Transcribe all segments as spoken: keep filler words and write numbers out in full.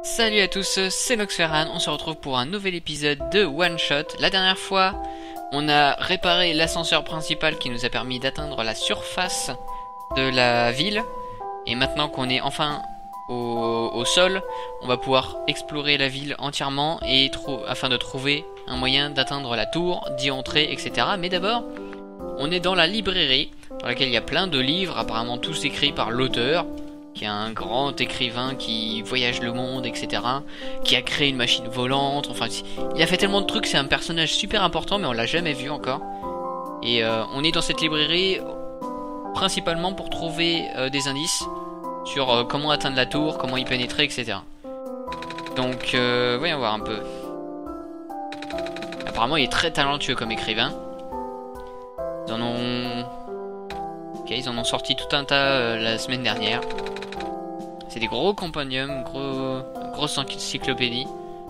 Salut à tous, c'est Noxferran, on se retrouve pour un nouvel épisode de One Shot. La dernière fois, on a réparé l'ascenseur principal qui nous a permis d'atteindre la surface de la ville. Et maintenant qu'on est enfin au, au sol, on va pouvoir explorer la ville entièrement et afin de trouver un moyen d'atteindre la tour, d'y entrer, et cetera. Mais d'abord, on est dans la librairie, dans laquelle il y a plein de livres, apparemment tous écrits par l'auteur, qui est un grand écrivain qui voyage le monde, et cetera, qui a créé une machine volante, enfin, il a fait tellement de trucs, c'est un personnage super important, mais on l'a jamais vu encore. Et euh, on est dans cette librairie principalement pour trouver euh, des indices sur euh, comment atteindre la tour, comment y pénétrer, et cetera. Donc, euh, voyons voir un peu. Apparemment, il est très talentueux comme écrivain. Ils en ont... Ok, ils en ont sorti tout un tas euh, la semaine dernière. C'est des gros compendiums, gros, grosse encyclopédie.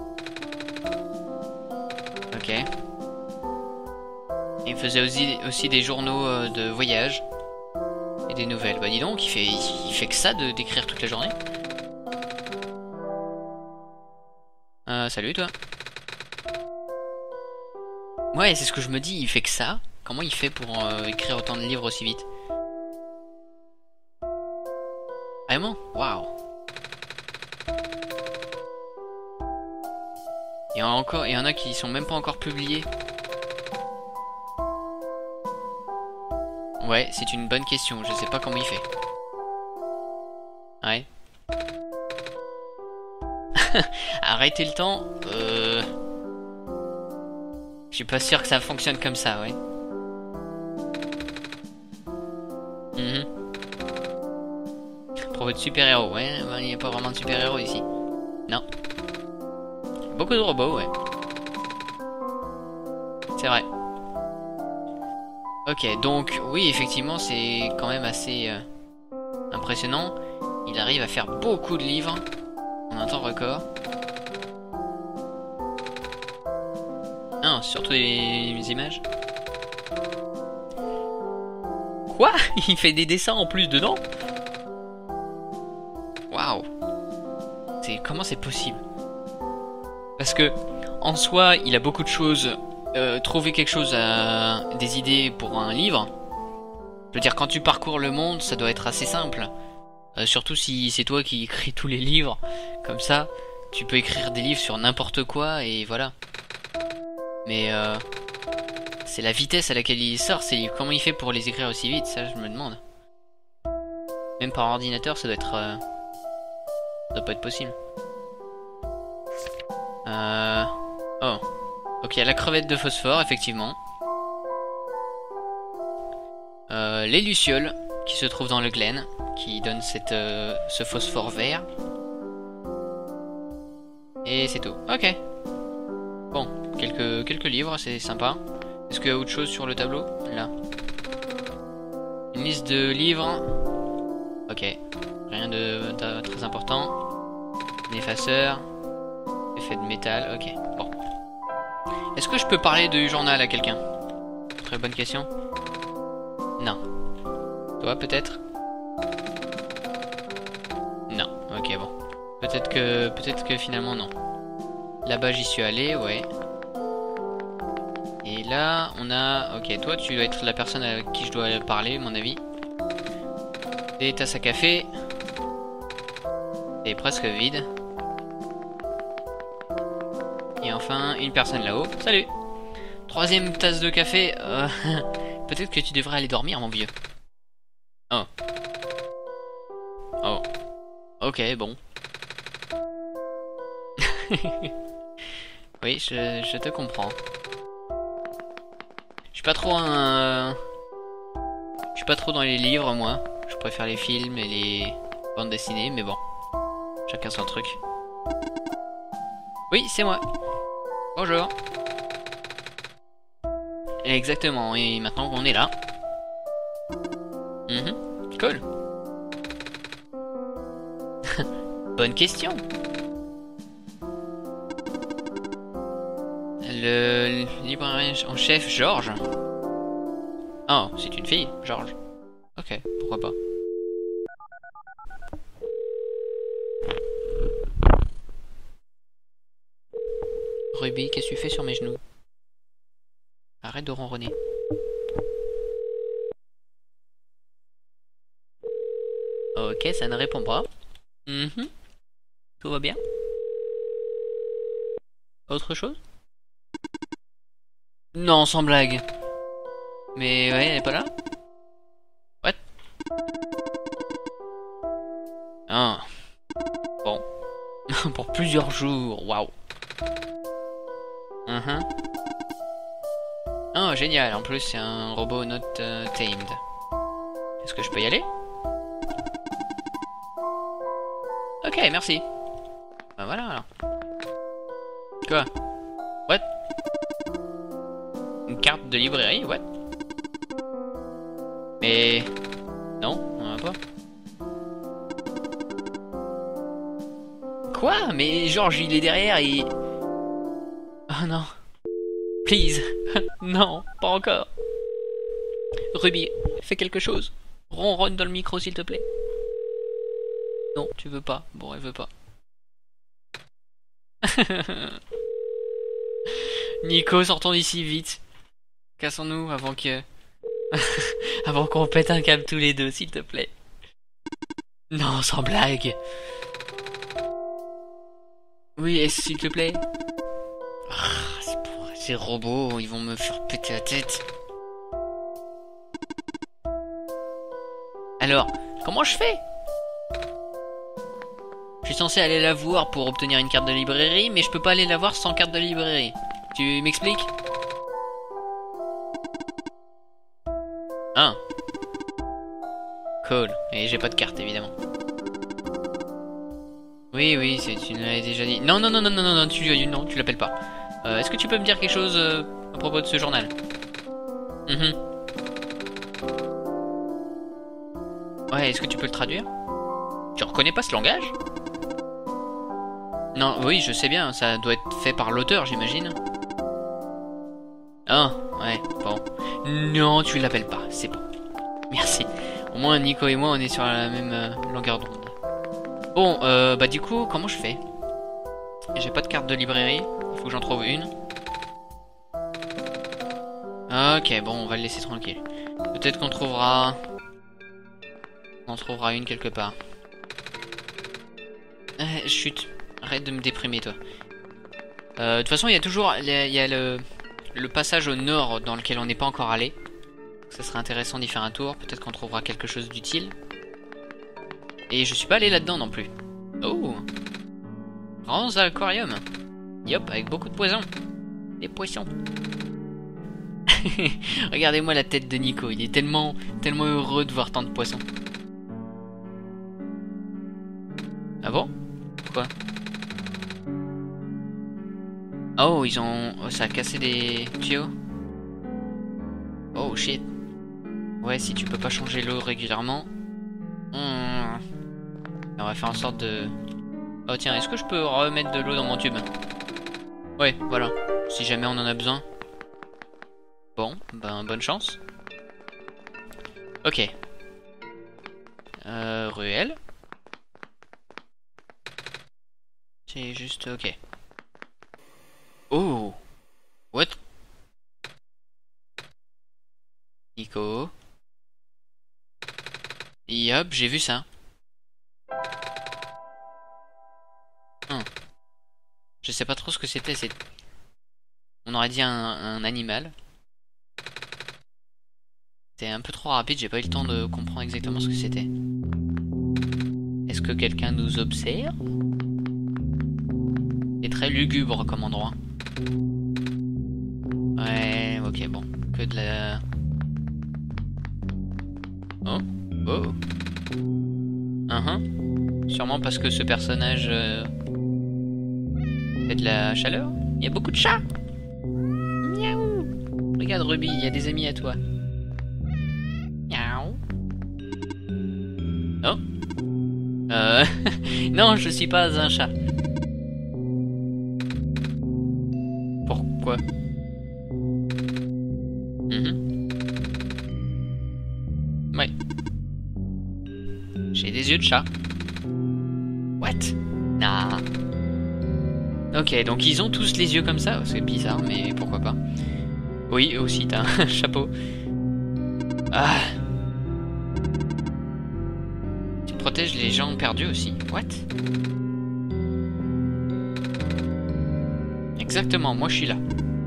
Ok. Et il faisait aussi, aussi des journaux euh, de voyage et des nouvelles. Bah dis donc, il fait, il fait que ça de d'écrire toute la journée. Euh, salut toi. Ouais, c'est ce que je me dis, il fait que ça. Comment il fait pour euh, écrire autant de livres aussi vite? Vraiment? Waouh! Il y en a encore, il y en a qui sont même pas encore publiés. Ouais, c'est une bonne question. Je sais pas comment il fait. Ouais. Arrêter le temps. Euh... Je suis pas sûr que ça fonctionne comme ça, ouais. Mm-hmm. Propos de super-héros, ouais, il n'y a pas vraiment de super-héros ici. Non. Beaucoup de robots, ouais. C'est vrai. Ok, donc, oui, effectivement, c'est quand même assez euh, impressionnant. Il arrive à faire beaucoup de livres en un temps record. Ah, surtout les images. Quoi? Il fait des dessins en plus dedans? Waouh! C'est comment c'est possible? Parce que en soi, il a beaucoup de choses. Euh, trouver quelque chose, à... des idées pour un livre. Je veux dire, quand tu parcours le monde, ça doit être assez simple. Euh, surtout si c'est toi qui écris tous les livres, comme ça, tu peux écrire des livres sur n'importe quoi et voilà. Mais euh, c'est la vitesse à laquelle il sort. C'est comment il fait pour les écrire aussi vite, ça je me demande. Même par ordinateur, ça doit être. Euh... Ça doit pas être possible. Euh... Oh. Ok, il y a la crevette de phosphore, effectivement. Euh, les lucioles, qui se trouvent dans le glen, qui donnent cette, euh, ce phosphore vert. Et c'est tout. Ok. Bon, quelques, quelques livres, c'est sympa. Est-ce qu'il y a autre chose sur le tableau? Là. Une liste de livres. Ok. Rien de, de très important. Un effaceur. Effet de métal, ok. Bon. Est-ce que je peux parler du journal à quelqu'un? Très bonne question. Non. Toi, peut-être? Non. Ok, bon. Peut-être que, peut-être que finalement, non. Là-bas, j'y suis allé, ouais. Et là, on a... Ok, toi, tu dois être la personne à qui je dois parler, à mon avis. Des tasses à café. Et presque vide. Et enfin, une personne là-haut. Salut! Troisième tasse de café. Euh, Peut-être que tu devrais aller dormir, mon vieux. Oh. Oh. Ok, bon. Oui, je, je te comprends. Je suis pas trop un... Je suis pas trop dans les livres, moi. Je préfère les films et les bandes dessinées, mais bon. Chacun son truc. Oui, c'est moi. Bonjour. Exactement, et maintenant qu'on est là. Mmh. Cool. Bonne question. Le libraire en chef, Georges. Oh, c'est une fille, Georges. Ok, pourquoi pas. Ruby, qu'est-ce que tu fais sur mes genoux? Arrête de ronronner. Ok, ça ne répond pas. Mm-hmm. Tout va bien. Autre chose? Non, sans blague. Mais ouais, elle est pas là? What? Ah. Bon. Pour plusieurs jours, waouh. Uh-huh. Oh, génial, en plus c'est un robot not uh, tamed. Est-ce que je peux y aller? Ok, merci. Bah voilà alors. Quoi? What? Une carte de librairie? What? Mais... Non, on en a pas. Quoi? Mais Georges il est derrière et... Oh non. Please. Non, pas encore. Ruby, fais quelque chose. Ronronne dans le micro s'il te plaît. Non, tu veux pas. Bon, elle veut pas. Nico, sortons d'ici vite. Cassons-nous avant que... avant qu'on pète un câble tous les deux, s'il te plaît. Non, sans blague. Oui, s'il te plaît. Ah, c'est pour ces robots, ils vont me faire péter la tête. Alors, comment je fais? Je suis censé aller la voir pour obtenir une carte de librairie, mais je peux pas aller la voir sans carte de librairie. Tu m'expliques? Ah. Cool. Et j'ai pas de carte, évidemment. Oui, oui, tu nous l'avais déjà dit. Non, non, non, non, non, non, non, tu, non, tu l'appelles pas. Euh, Est-ce que tu peux me dire quelque chose euh, à propos de ce journal? mm-hmm. Ouais, est-ce que tu peux le traduire? Tu reconnais pas ce langage? Non, oui, je sais bien, ça doit être fait par l'auteur, j'imagine. Ah, ouais, bon. Non, tu l'appelles pas, c'est bon. Merci. Au moins, Nico et moi, on est sur la même euh, longueur d'onde. Bon, euh, bah du coup, comment je fais? J'ai pas de carte de librairie, il faut que j'en trouve une. Ok, bon, on va le laisser tranquille. Peut-être qu'on trouvera... On en trouvera une quelque part. Euh, chut, arrête de me déprimer, toi. Euh, de toute façon, il y a toujours... Il y a, il y a le, le passage au nord dans lequel on n'est pas encore allé. Ça serait intéressant d'y faire un tour, peut-être qu'on trouvera quelque chose d'utile. Et je suis pas allé là-dedans non plus. Oh, grand aquarium. Yop, avec beaucoup de poissons. Des poissons. Regardez-moi la tête de Nico, il est tellement, tellement heureux de voir tant de poissons. Ah bon? Quoi? Oh, ils ont... Oh, ça a cassé des tuyaux. Oh shit. Ouais, si tu peux pas changer l'eau régulièrement... Hmm. On va faire en sorte de... Oh tiens, est-ce que je peux remettre de l'eau dans mon tube? Ouais, voilà. Si jamais on en a besoin. Bon, ben bonne chance. Ok. Euh, ruelle. C'est juste... ok. Oh! What? Nico. Yop, j'ai vu ça. Hum. Je sais pas trop ce que c'était. C'est... On aurait dit un, un animal. C'était un peu trop rapide, j'ai pas eu le temps de comprendre exactement ce que c'était. Est-ce que quelqu'un nous observe? C'est très lugubre comme endroit. Ouais, ok, bon. Que de la... Oh, oh. Uh-huh. Sûrement parce que ce personnage euh, fait de la chaleur. Il y a beaucoup de chats. Miaou. Regarde Ruby, il y a des amis à toi. Miaou. Oh. Euh... non, je suis pas un chat. Pourquoi? Mm-hmm. Ouais. J'ai des yeux de chat. What? Nah. Ok, donc ils ont tous les yeux comme ça. C'est bizarre, mais pourquoi pas. Oui, aussi, t'as un chapeau. Ah. Tu protèges les gens perdus aussi. What? Exactement, moi je suis là.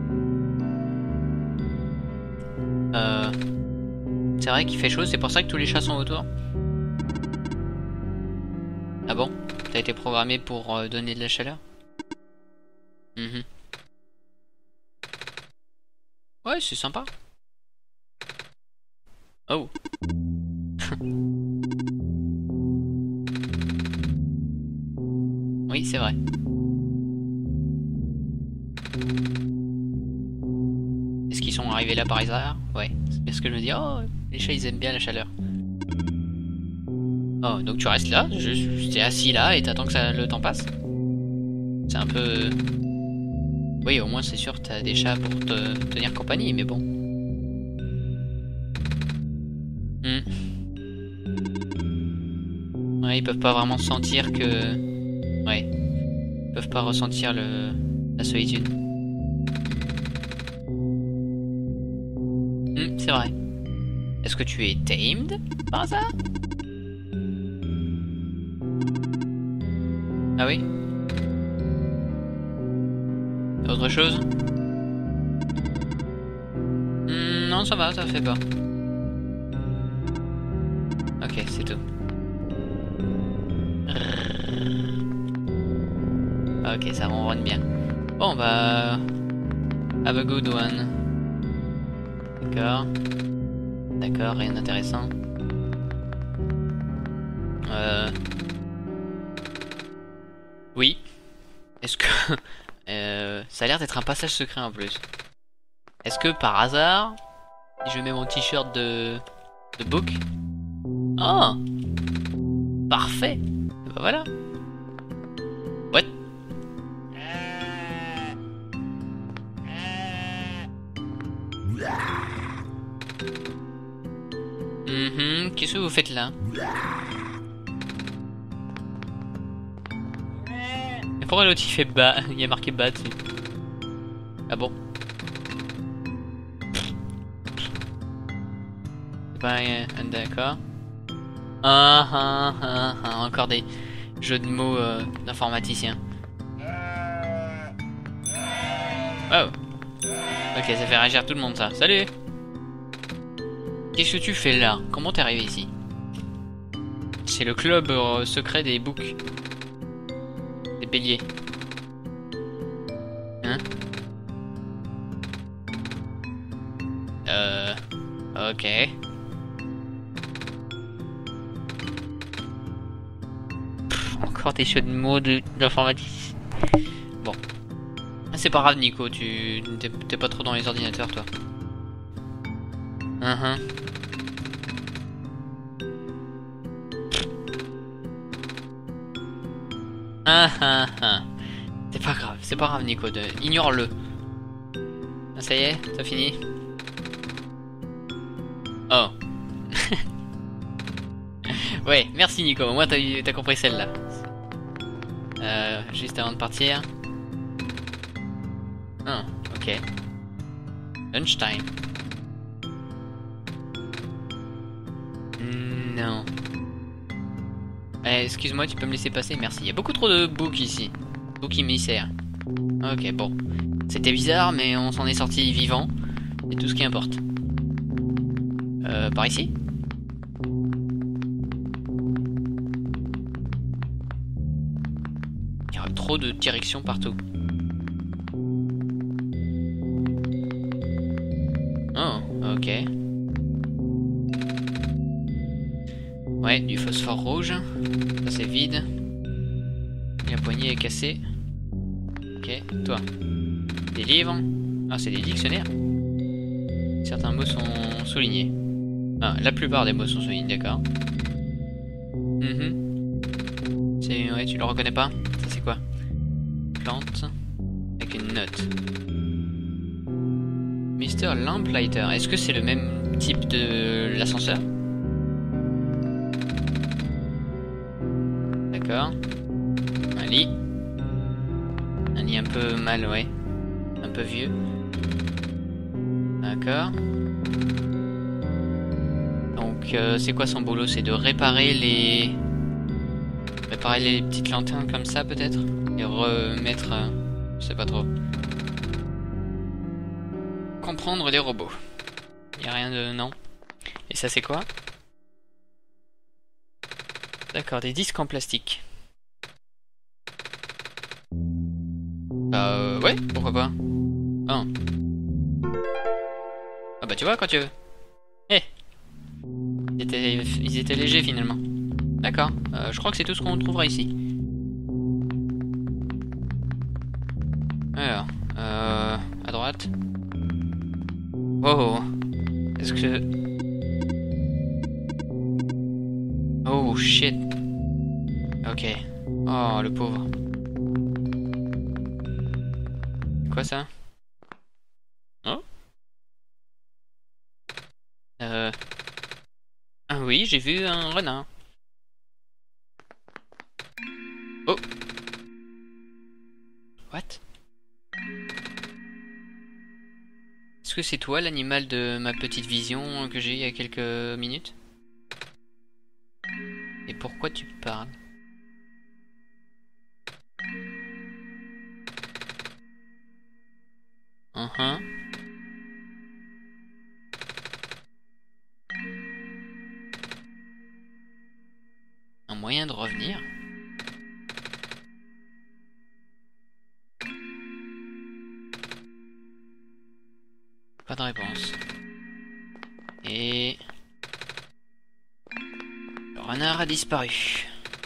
Euh... C'est vrai qu'il fait chaud, c'est pour ça que tous les chats sont autour. Ah bon? T'as été programmé pour euh, donner de la chaleur? Mm-hmm. Ouais, c'est sympa. Oh. Oui, c'est vrai. Est-ce qu'ils sont arrivés là par hasard? Ouais. C'est parce que je me dis, oh, les chats ils aiment bien la chaleur. Oh, donc tu restes là, je, t'es assis là et t'attends que ça, le temps passe? C'est un peu... Oui, au moins c'est sûr t'as des chats pour te tenir compagnie, mais bon. Hmm. Ouais, ils peuvent pas vraiment sentir que... Ouais. Ils peuvent pas ressentir le... la solitude. Hmm, c'est vrai. Est-ce que tu es tamed par hasard? Ah oui? Autre chose? Hmm, non, ça va, ça fait pas. Ok, c'est tout. Ok, ça ronronne bien. Bon, bah... Have a good one. D'accord. D'accord, rien d'intéressant. Euh... Oui. Est-ce que... euh, ça a l'air d'être un passage secret en plus. Est-ce que par hasard, si je mets mon t-shirt de... de book... Oh, parfait. Et bah voilà. What? Mm-hmm. Qu'est-ce que vous faites là? Et pourquoi l'autre il fait bas? Il y a marqué bas dessus. Ah bon? C'est pas un... D'accord. Ah, ah, ah, ah, encore des jeux de mots euh, d'informaticien. Oh. Ok, ça fait réagir tout le monde ça. Salut. Qu'est-ce que tu fais là? Comment t'es arrivé ici? C'est le club euh, secret des boucs. Des béliers. Hein? Euh... Ok. Encore des jeux de mots d'informatique. Bon. C'est pas grave Nico, tu t'es pas trop dans les ordinateurs toi. Uh -huh. Ah ah ah. C'est pas grave, c'est pas grave Nico, de... ignore-le. Ah, ça y est, t'as fini? Oh. Ouais, merci Nico, au moins t'as t'as compris celle-là. Euh, juste avant de partir. Ah, ok. Lunchtime. Non. Eh, excuse-moi, tu peux me laisser passer? Merci. Il y a beaucoup trop de boucs ici. Boucs émissaires. Ok, bon. C'était bizarre, mais on s'en est sorti vivant. C'est tout ce qui importe. Euh, par ici? Il y a trop de directions partout. Oh, ok. Ouais, du phosphore rouge. Ça c'est vide. La poignée est cassée. Ok, toi. Des livres. Ah, c'est des dictionnaires. Certains mots sont soulignés. Ah, la plupart des mots sont soulignés, d'accord. Mm-hmm. C'est... Ouais, tu le reconnais pas? Ça c'est quoi? Plante. Avec une note. Mister Lamplighter. Est-ce que c'est le même type de l'ascenseur? D'accord. Un lit. Un lit un peu mal, ouais. Un peu vieux. D'accord. Donc euh, c'est quoi son boulot? C'est de réparer les... Réparer les petites lanternes comme ça peut-être? Et remettre... Euh... Je sais pas trop. Comprendre les robots. Y a rien de... non. Et ça c'est quoi? D'accord, des disques en plastique. Bah euh, ouais, pourquoi pas. Oh. Ah bah tu vois quand tu veux. Eh, ils étaient, ils étaient légers finalement. D'accord, euh, je crois que c'est tout ce qu'on trouvera ici. Alors, euh, à droite. Oh, est-ce que... Oh shit. Ok. Oh le pauvre. Quoi ça? Oh. Euh... Ah oui, j'ai vu un renard. Oh. What? Est-ce que c'est toi l'animal de ma petite vision que j'ai eu il y a quelques minutes? Et pourquoi tu parles? Uh-huh. Un moyen de revenir? Pas de réponse. Et... le renard a disparu.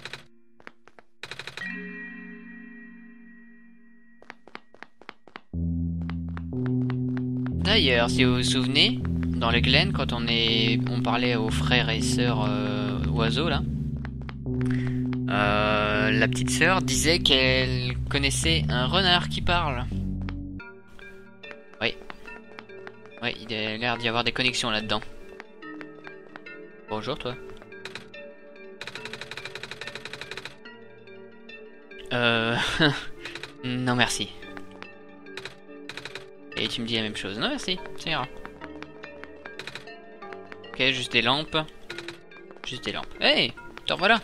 D'ailleurs, si vous vous souvenez, dans les Glen, quand on est, on parlait aux frères et sœurs euh, oiseaux là, euh, la petite sœur disait qu'elle connaissait un renard qui parle. Oui, oui, il a l'air d'y avoir des connexions là-dedans. Bonjour toi. Euh, non merci. Et tu me dis la même chose. Non merci, ça ira. Ok, juste des lampes. Juste des lampes. Hey, te revoilà.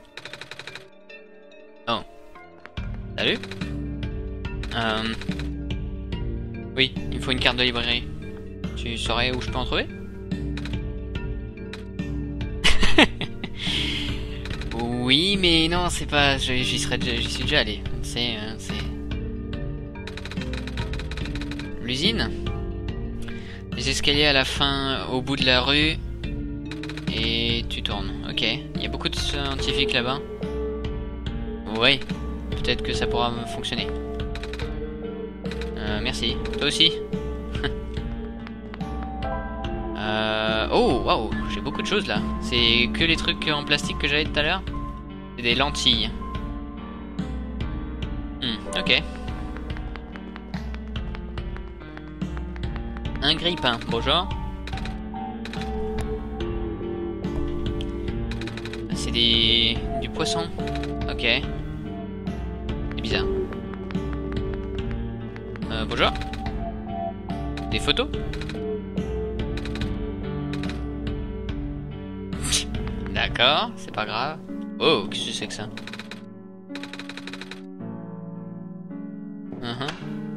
Oh. Salut. Euh... Oui, il me faut une carte de librairie. Tu saurais où je peux en trouver? Oui, mais non, c'est pas... J'y serais déjà... J'y suis déjà allé. C'est... Euh, c'est... L'usine. Les escaliers à la fin, au bout de la rue. Et tu tournes. Ok. Il y a beaucoup de scientifiques là-bas. Oui. Peut-être que ça pourra fonctionner. Euh, merci. Toi aussi. euh... Oh, waouh. J'ai beaucoup de choses là. C'est que les trucs en plastique que j'avais tout à l'heure. C'est des lentilles. Hmm, ok. Un grille-pain, bonjour. C'est des... du poisson. Ok. C'est bizarre. Euh, bonjour. Des photos. D'accord, c'est pas grave. Oh, qu'est-ce que c'est que ça? uh-huh.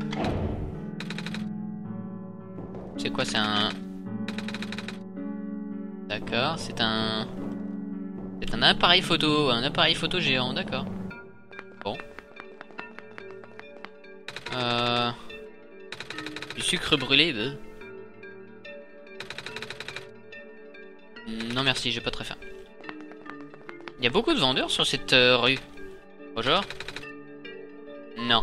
C'est quoi, c'est un... D'accord, c'est un... C'est un appareil photo, un appareil photo géant, d'accord. Bon. Euh... Du sucre brûlé, bah. Non merci, j'ai pas très faim. Il y a beaucoup de vendeurs sur cette euh, rue. Bonjour. Non.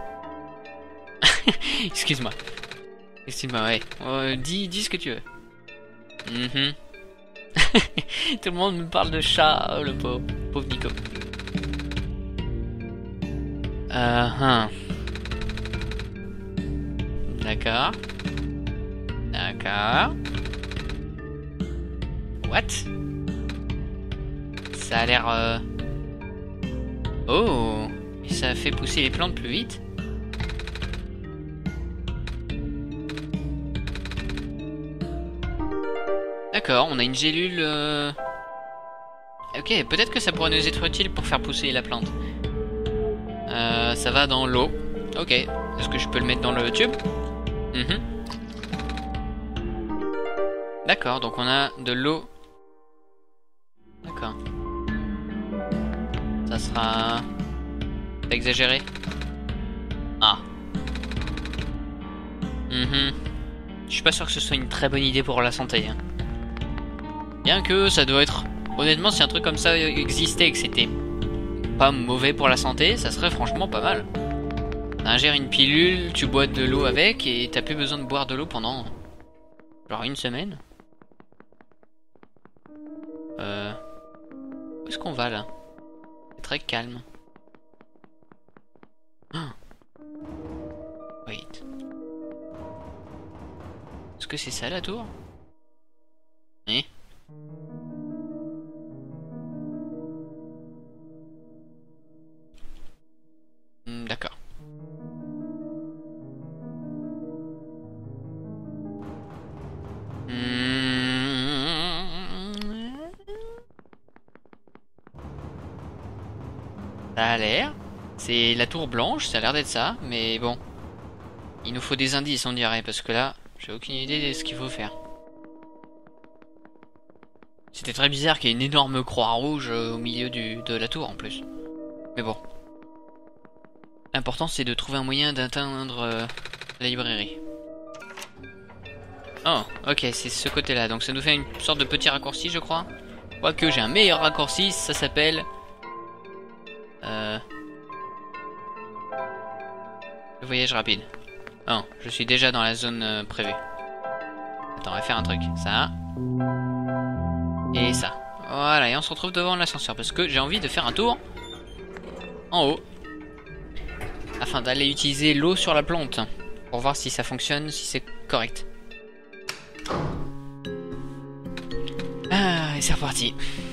Excuse-moi. Excuse-moi, ouais. Euh, dis, dis ce que tu veux. Mm-hmm. Tout le monde me parle de chat, oh, le pauvre, pauvre Nico. Euh, hein. D'accord. D'accord. What? Ça a l'air... Euh... Oh! Et ça fait pousser les plantes plus vite? D'accord, on a une gélule... Euh... Ok, peut-être que ça pourrait nous être utile pour faire pousser la plante. Euh, ça va dans l'eau. Ok, est-ce que je peux le mettre dans le tube? mm-hmm. D'accord, donc on a de l'eau. D'accord. Ça sera... Pas exagéré. Ah. Mm-hmm. Je suis pas sûr que ce soit une très bonne idée pour la santé. Hein. Bien que ça doit être... Honnêtement, si un truc comme ça existait et que c'était pas mauvais pour la santé, ça serait franchement pas mal. T'ingères une pilule, tu bois de l'eau avec et t'as plus besoin de boire de l'eau pendant genre une semaine. Euh... Où est-ce qu'on va là? C'est très calme. Oh. Wait. Est-ce que c'est ça la tour? Eh? Hmm, d'accord. Ça a l'air. C'est la tour blanche, ça a l'air d'être ça, mais bon. Il nous faut des indices, on dirait, parce que là, j'ai aucune idée de ce qu'il faut faire. C'était très bizarre qu'il y ait une énorme croix rouge au milieu du, de la tour en plus. Mais bon. L'important c'est de trouver un moyen d'atteindre euh, la librairie. Oh, ok, c'est ce côté-là. Donc ça nous fait une sorte de petit raccourci, je crois. Quoique j'ai un meilleur raccourci, ça s'appelle... Euh... Le voyage rapide. Oh, je suis déjà dans la zone euh, prévue. Attends, on va faire un truc. Ça. Et ça. Voilà, et on se retrouve devant l'ascenseur. Parce que j'ai envie de faire un tour en haut. Afin d'aller utiliser l'eau sur la plante. Pour voir si ça fonctionne, si c'est correct. Ah, et c'est reparti.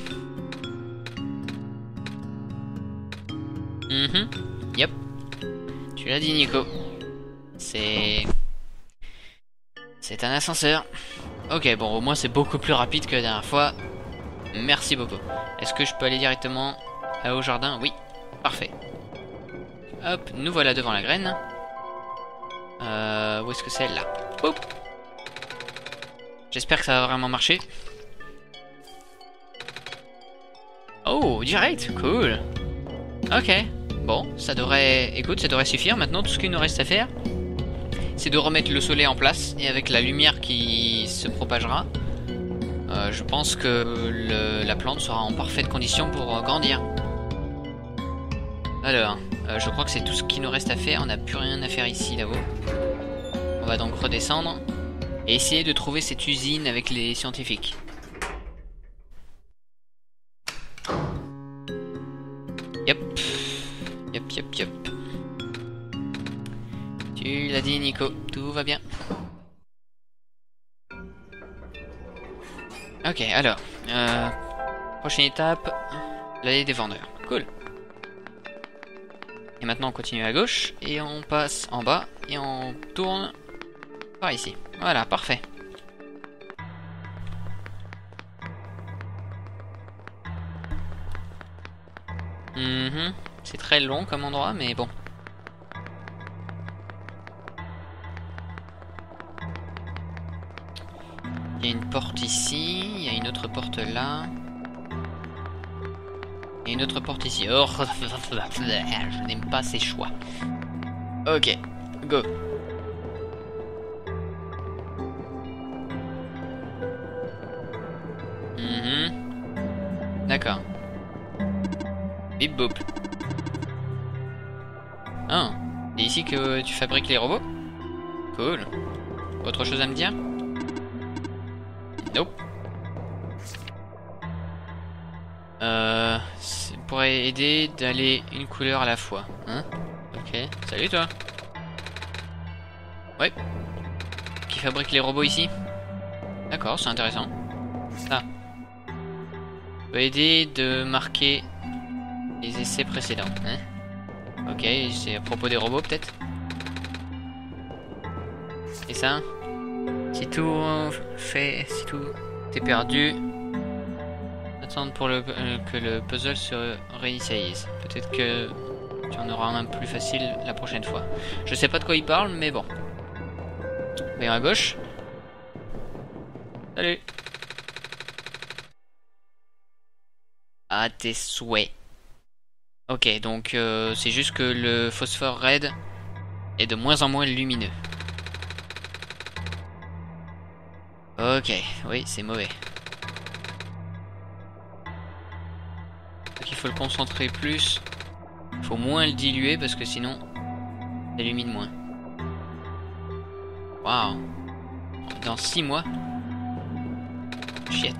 Mhm. Yep. Tu l'as dit, Nico. C'est... C'est un ascenseur. Ok, bon, au moins c'est beaucoup plus rapide que la dernière fois. Merci beaucoup. Est-ce que je peux aller directement au jardin? Oui. Parfait. Hop, nous voilà devant la graine. Euh, où est-ce que c'est? Là. Hop. J'espère que ça va vraiment marcher. Oh, direct, cool. Ok, bon, ça devrait... Écoute, ça devrait suffire. Maintenant, tout ce qu'il nous reste à faire, c'est de remettre le soleil en place. Et avec la lumière qui se propagera, euh, je pense que le... la plante sera en parfaite condition pour euh, grandir. Alors, euh, je crois que c'est tout ce qu'il nous reste à faire. On n'a plus rien à faire ici, là-haut. On va donc redescendre et essayer de trouver cette usine avec les scientifiques. Yep. Yep, yep, yep. Tu l'as dit, Nico. Tout va bien. Ok, alors. Euh, prochaine étape. L'allée des vendeurs. Cool. Et maintenant on continue à gauche. Et on passe en bas. Et on tourne par ici. Voilà, parfait. Mm-hmm. C'est très long comme endroit, mais bon. Il y a une porte ici, il y a une autre porte là. Il y a une autre porte ici. Oh, je n'aime pas ces choix. Ok, go. Mm-hmm. D'accord. Bip boop. Ah, c'est ici que tu fabriques les robots? Cool. Autre chose à me dire? Nope. Euh, ça pourrait aider d'aller une couleur à la fois. Hein? Ok. Salut toi. Ouais. Qui fabrique les robots ici? D'accord, c'est intéressant. Ça. Peut aider de marquer les essais précédents. Hein? Ok, c'est à propos des robots peut-être. Et ça? Si tout fait, si tout t'es perdu. Attendre pour le, euh, que le puzzle se réinitialise. Peut-être que tu en auras un plus facile la prochaine fois. Je sais pas de quoi il parle, mais bon. Voyons à gauche. Salut. À tes souhaits. Ok, donc euh, c'est juste que le phosphore red est de moins en moins lumineux. Ok, oui, c'est mauvais. Donc il faut le concentrer plus. Il faut moins le diluer parce que sinon, ça illumine moins. Waouh. Dans six mois. Shit.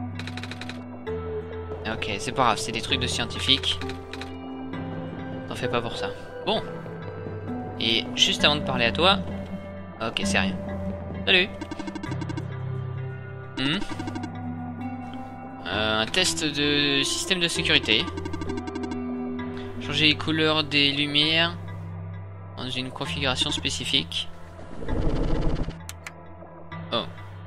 Ok, c'est pas grave, c'est des trucs de scientifique. T'en fais pas pour ça. Bon. Et juste avant de parler à toi... Ok, c'est rien. Salut. Hmm. Euh, un test de système de sécurité. Changer les couleurs des lumières dans une configuration spécifique. Oh.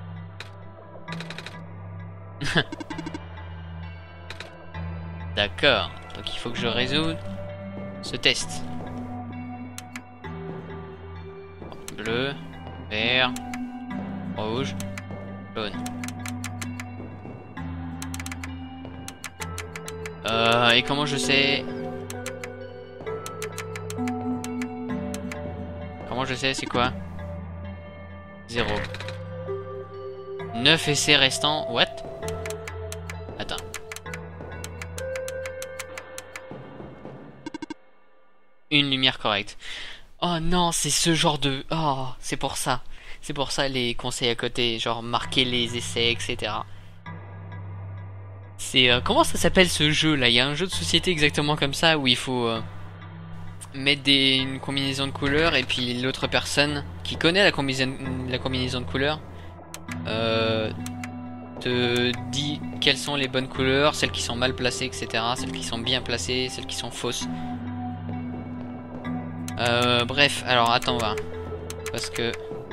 D'accord. Donc il faut que je résolve ce test. Bleu, vert, rouge, jaune. Euh, et comment je sais... Comment je sais c'est quoi? Zéro. neuf essais restants. What? Attends. Une lumière correcte. Oh non, c'est ce genre de... Oh, c'est pour ça. C'est pour ça les conseils à côté, genre marquer les essais, et cetera. C'est... Euh, comment ça s'appelle ce jeu là? Il y a un jeu de société exactement comme ça où il faut... Euh, mettre des, une combinaison de couleurs et puis l'autre personne qui connaît la combinaison, la combinaison de couleurs euh, te dit quelles sont les bonnes couleurs, celles qui sont mal placées, et cetera. Celles qui sont bien placées, celles qui sont fausses. Euh, bref, alors attends, va. Parce que...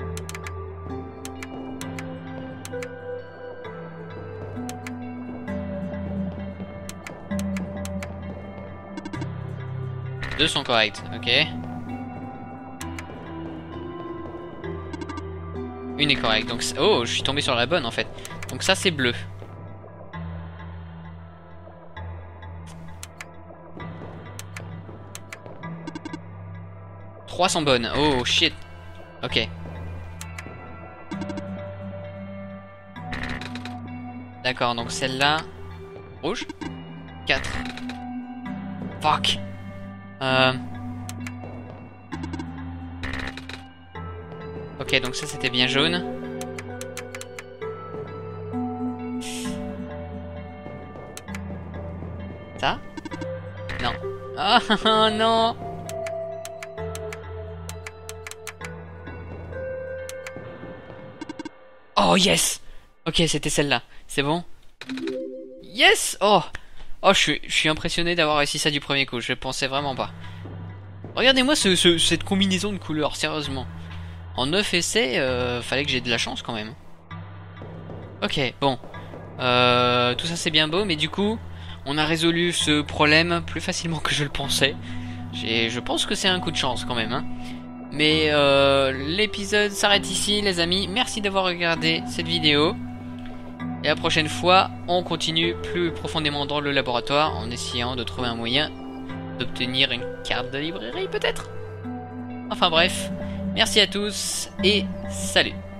Deux sont corrects, ok. Une est correcte, donc... Oh, je suis tombé sur la bonne en fait. Donc ça c'est bleu. Trois sont bonnes, oh shit. Ok. D'accord, donc celle-là... Rouge. Quatre. Fuck. Euh... Ok, donc ça c'était bien jaune. Ça? Non. Ah oh, non. Oh yes. Ok, c'était celle-là. C'est bon? Yes. Oh. Oh, je suis, je suis impressionné d'avoir réussi ça du premier coup. Je pensais vraiment pas. Regardez-moi ce, ce, cette combinaison de couleurs, sérieusement. En neuf essais, euh, fallait que j'ai de la chance quand même. Ok, bon. Euh, tout ça c'est bien beau, mais du coup, on a résolu ce problème plus facilement que je le pensais. Je pense que c'est un coup de chance quand même. Hein. Mais euh, l'épisode s'arrête ici, les amis. Merci d'avoir regardé cette vidéo. Et la prochaine fois, on continue plus profondément dans le laboratoire en essayant de trouver un moyen d'obtenir une carte de librairie peut-être. Enfin bref, merci à tous et salut.